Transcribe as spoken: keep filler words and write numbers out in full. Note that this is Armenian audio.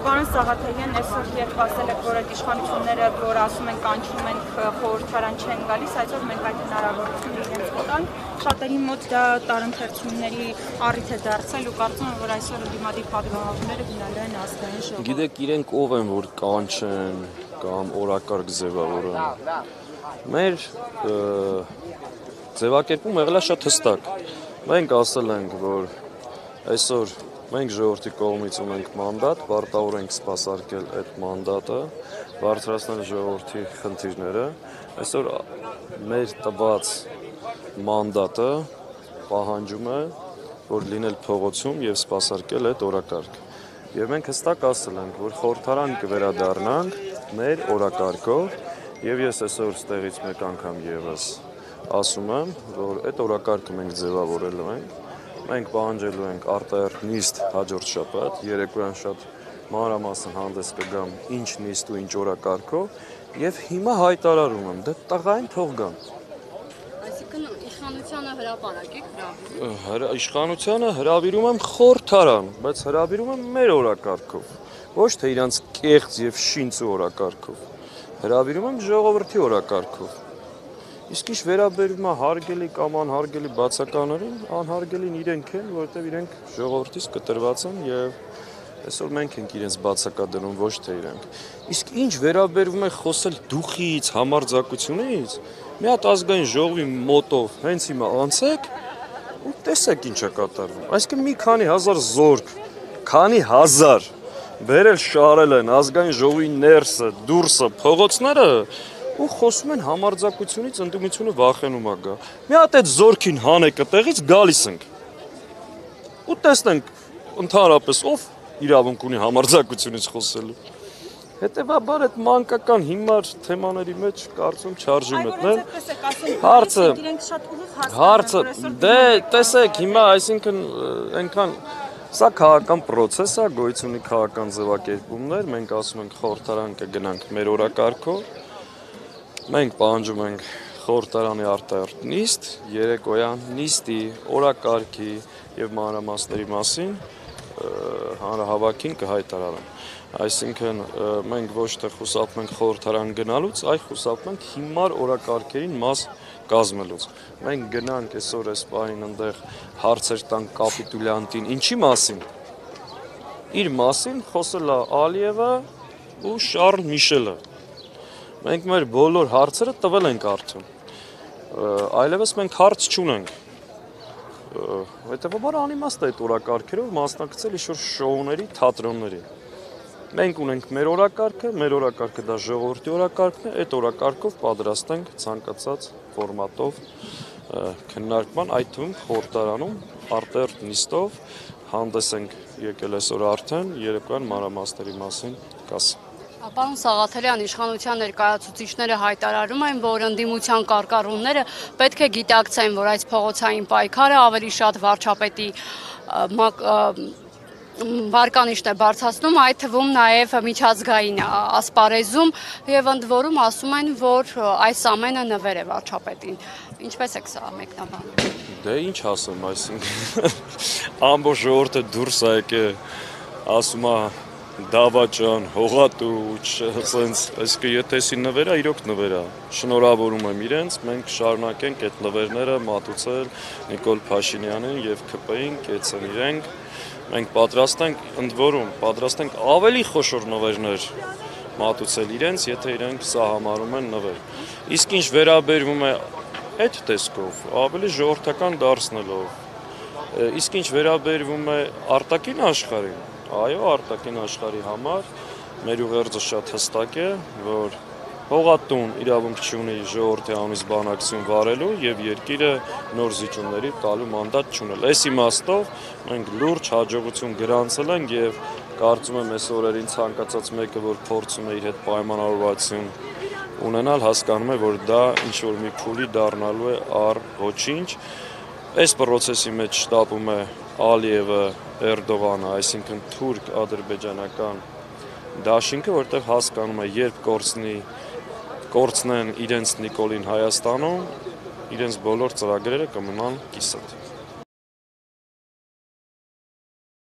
Պարոն Սաղաթելյան, այսօր երբ ասել եք, որ այդ իշխանությունները, որ ասում են կանչում ենք խորհրդարան չեն գալիս, այսօր մենք այդ հնարավորությունը իրենց կտանք, շատերի մոտ դա տարընթերցումների առիթ է դարձել ու կարծում եմ, որ այսօր ընդդիմադիր պատգամավորները գնալու են ազգային ժողով։ Գիտեք, իրենք ով են, որ կանչեն կամ օրակարգ ձևավորեն։ Մեր ձևակերպումը եղել է շատ հստակ։ Մենք ասել ենք, որ այսօր մենք ժողովրդի կողմից ունենք մանդատ, պարտավոր ենք սպասարկել այդ մանդատը, բարձրացնել ժողովրդի խնդիրները։ Այսօր մեր տված մանդատը պահանջում է, որ լինել փողոցում եւ սպասարկել այդ օրակարգ։ Եվ մենք հստակ ասել ենք, որ խորհրդարան կվերադառնանք մեր օրակարգով, եւ ես այսօր ստեղից մեկ անգամ եւս ասում եմ, որ այդ օրակարգը մենք ձևավորել ենք, մենք պահանջելու ենք արտահերթ նիստ հաջորդ շաբաթ, երեկոյան շատ մանրամասն հանդես կգամ ինչ նիստ ու ինչ օրակարգով, եւ հիմա հայտարարում եմ, դե տղային թող գան։ Այսինքն իշխանությանը հրապարակ եք հրավիրում։ Իշխանությանը հրավիրում եմ խորհրդարան, բայց հրավիրում եմ մեր օրակարգով, ոչ թե իրանց կեղծ եւ շինծ օրակարգով։ Հրավիրում եմ ժողովրդի օրակարգով։ Իսկ ինչ վերաբերում է հարգելի կամ անհարգելի բացականներին, անհարգելին իրենք են, որովհետև իրենք ժողովրդից կտրված են եւ այսօր մենք ենք իրենց բացակայում, ոչ թե իրենք։ Իսկ ինչ վերաբերում է խոսել դուխից, համարձակությունից, մի հատ ազգային ժողովի մոտով հենց հիմա անցեք ու տեսեք ինչ է կատարվում։ Այսինքն մի քանի հազար զորք, քանի հազար վերել շարել են ազգային ժողովի ներսը, դուրսը, փողոցները ու խոսում են համարձակությունից, ընդդիմությունը վախենում է գա։ Մի հատ այդ զորքին հանեք այդտեղից գալիս ենք։ Ու տեսնենք ընդհանրապես ով իրավունք ունի համարձակությունից խոսելու։ Հետևաբար այդ մանկական հիմար թեմաների մեջ կարծում չարժի մտնել։ Հարցը հարցը դե տեսեք հիմա, այսինքն այնքան սա քաղաքական process է, գոյություն ունի քաղաքական ձևակերպումներ, մենք ասում ենք խորհրդարան կգնանք մեր օրակարգով։ Մենք պահանջում ենք խորհրդարանի արտահերթ նիստ, երեկոյան նիստի, օրակարգի եւ մանրամասների մասին հանրահավաքին կհայտարարեմ։ Այսինքն մենք ոչ թե խուսափում ենք խորհրդարան գնալուց, այլ խուսափում ենք հիմար օրակարգերին մաս կազմելուց։ Մենք գնանք այսօր այս պահին այնտեղ հարցեր տանք կապիտուլյանտին, ինչի մասին։ Իր մասին խոսել է Ալիևը ու Շարլ Միշելը։ Մենք մեր բոլոր հարցերը տվել ենք արդեն, այլևս մենք հարց չունենք, հետևաբար անիմաստ է այդ օրակարգերով մասնակցել ինչ-որ շոուների, թատրոնների։ Մենք ունենք մեր օրակարգը, մեր օրակարգը դա ժողովրդի օրակարգն է, այդ օրակարգով պատրաստ ենք ցանկացած ֆորմատով քննարկման, այդ թվում խորհրդարանում արտահերթ նիստով հանդես ենք եկել այսօր արդեն, երեկոյան մանրամասների մասին կասեմ։ Պարոն Սաղաթելյան, իշխանության ներկայացուցիչները հայտարարում են, որ ընդդիմության կարկառունները պետք է գիտակցեն, որ այս փողոցային պայքարը ավելի շատ վարչապետի վարկանիշն է բարձրացնում, այդ թվում նաև միջազգային ասպարեզում եւ ընդ որում ասում են, որ այս ամենը նվեր է վարչապետին։ Ինչպես եք սա մեկնաբանում։ Դե ինչ ասեմ, այսինքն ամբողջ ժողովուրդը դուրս է եկել, ասում է դավաճան, հողատու, սենց, այսինքն եթե սի նվեր է, իրոք նվեր է։ Շնորհավորում եմ իրենց, մենք շարունակենք այդ նվերները մատուցել Նիկոլ Փաշինյանին եւ ՔՊ-ին, կեցեն իրենք։ Մենք պատրաստ ենք, ընդ որում, պատրաստ ենք ավելի խոշոր նվերներ մատուցել իրենց, եթե իրենք սա համարում են նվեր։ Իսկ ինչ վերաբերվում է այդ տեսքով, ավելի ժողովրդական դարձնելով։ Իսկ ինչ վերաբերվում է արտաքին աշխարհին, այո, արտաքին աշխարհի համար մեր ուղերձը շատ հստակ է, որ հողատուն իրավունք չունի ժողովրդի անունից բանակցություն վարելու եւ երկիրը նոր զիջումների տալու մանդատ չունել։ Այս իմաստով մենք լուրջ հաջողություն գրանցել ենք եւ կարծում եմ այս օրերին ցանկացած մեկը, որ փորձում է իր հետ պայմանավորվածություն ունենալ, հասկանում է, որ դա ինչ որ մի փուլի դառնալու է առ ոչինչ։ Այս process-ի մեջ շտապում է Ալիևը, Էրդողանը, այսինքն թուրք-ադրբեջանական դաշինքը, որտեղ հասկանում է, երբ կորցնի կորցնեն իրենց Նիկոլին Հայաստանում, իրենց բոլոր ծրագրերը կմնան կիսատ։